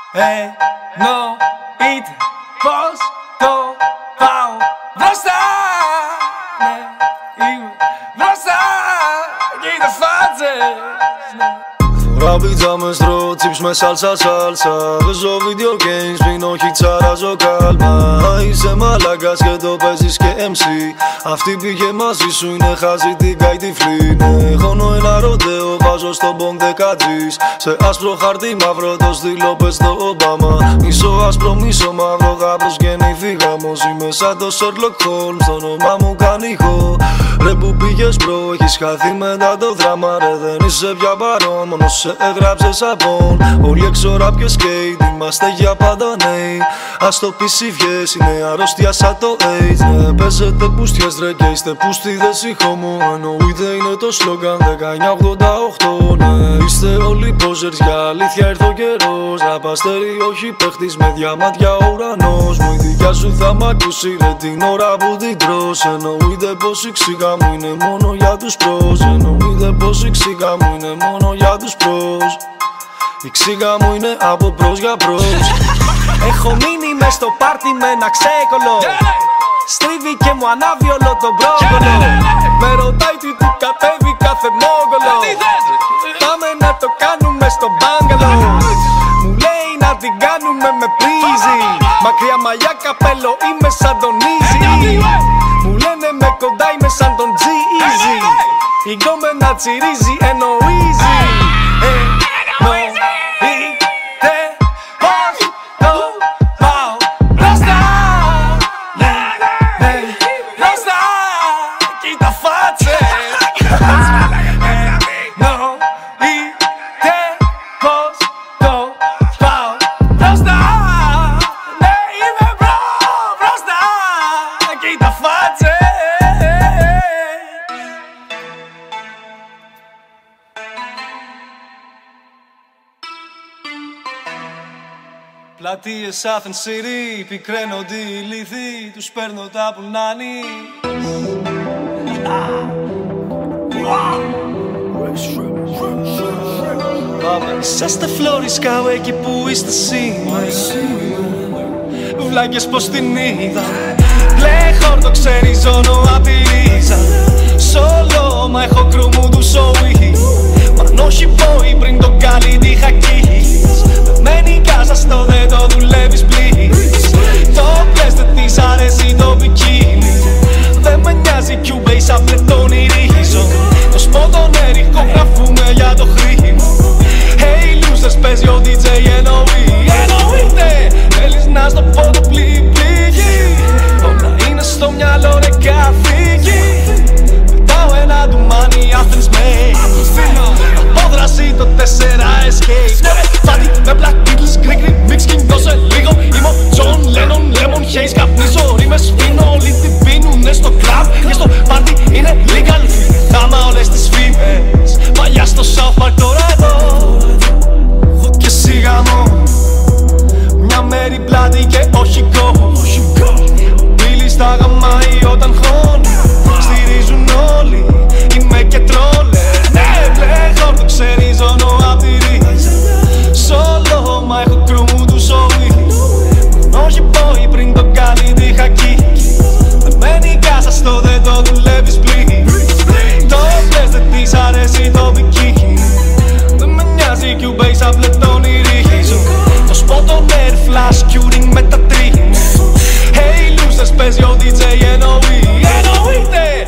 Εννοείται πως το πάω μπροστά. Ναι, είμαι μπροστά. Κοίτα φάτσες. Φοράω πιτζάμες, τρώω τσίπς με σάλσα. Παίζω video games, πίνω χιτσαράζω κάλμα. Είσαι μαλάκας και το παίζεις και MC. Αυτή πήγε μαζί σου, είναι χάζι την καεί τυφλή. Χώνω ένα ροντέο, βάζω στον μπομ 10G's. Σε άσπρο χαρτί μαύρο το στυλό πες το Ομπάμα. Μισό άσπρο, μισό μαύρο, γάβρος γεννήθη γάμος. Είμαι σαν το Sherlock Holmes, το όνομά μου κάνει χω. Ρε που πήγες μπρο, έχεις χαθεί μετά το δράμα. Ρε δεν είσαι πια παρόν, μόνο σε έγραψε σαπών. Όλοι έξω ραπ και σκέιτ, είμαστε για πάντα νέοι. Ας το πεις οι βιές, είναι αρρώστια σαν το AIDS. Ναι, παίζετε πούστιες ρε και είστε πούστιδες οι χωμό. Εννοείται είναι το σλόγγαν 1988. Ναι, είστε όλοι πόζερς, για αλήθεια ήρθε ο καιρός. Ραπαστέρι όχι παίχτης, με διαμάτια ο ουρανός. Μου η δικιά σου θα μ' ακούσει ρε την ώρα που την τρως. Εννοείται πως η ξύγα μου είναι μόνο για τους προς. Εννοείται πως η ξύγα μου είναι μόνο για τους προς. Η ξύγα μου είναι από προς για προς. Έχω μείνει μες στο πάρτι με ένα ξέκολο. Στρίβει και μου ανάβει όλο τον μπρόκολο. Με ρωτάει τι του κατέβει κάθε μόγκολο. Πάμε να το κάνουμε στο μπάγκαλο. Μου λέει να την κάνουμε με πρίζι. Μακριά μαλλιά καπέλο είμαι σαν τον Easy. Μου λένε με κοντά είμαι σαν τον G-Easy. Η γκόμενα τσιρίζει N.O.E. Πλατείες Athens City, πικραίνονται οι λύθοι, τους παίρνω τα πουλνάνι. Είσαστε φλόρισκα εκεί που είστε σήμερα. Βλάκες πως την είδα. Μπλε χόρτο ξεριζώνω απ' τη ρίζα. Σόλο μα έχω κρού μου του σόι. Μαν όχι boy πριν τον κάλι τη χακείς. Μένει κάσα στο δεν το δουλεύεις please. Το πλες δεν της αρέσει το μπικίνι. Δεν με νοιάζει Cubase απλέ τον ηρίζω. Το σπότον ερυχογραφούμε για το χρήμα. Hey losers παίζει ο DJ N.O.E. Εννοείται θέλεις να στο πω το πληγή. Όλα είναι στο μυαλό ρε καθήκη. Πετάω ένα ντουμάνι Athens made. Απόδραση το 4 escape. Φάτι με Black Beatles, γκρι mix king δώσε λίγο. Είμαι ο John Lennon, Lemon Haze. Καπνίζω ρήμες φίνω, όλοι την πίνουνε στο κλαμπ. Και στο πάρτι είναι legal. Θάμα όλες τις φήμες. Παλιά στο South Park τώρα εδώ. Έχω και σιγαμό. Μια μέρη πλάτη και όχι go. Πύλη στα γαμάει όταν χώνει. Στηρίζουν όλοι, είμαι και τρόλε. Ναι, μπλε χόρτο ξεριζώνω απ' τη ρίζα. Σόλο μα έχω κρού μου του σόι. Όχι boy πριν τον κάλι τη χακείς. Δεν μένει κάσα στο δεν το δουλεύεις please. Το πλες δεν της αρέσει το μπικίνι. Δεν με νοιάζει Cubase απλέ τον ηρίζω. Το σπότον air flash curing με τα τρίνες. Hey losers παίζει ο DJ N.O.E. Εννοείται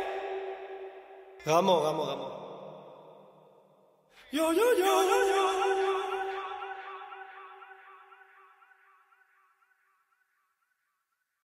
γαμώ. Yo, yo, yo, yo, yo.